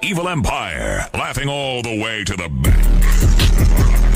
evil empire, laughing all the way to the bank.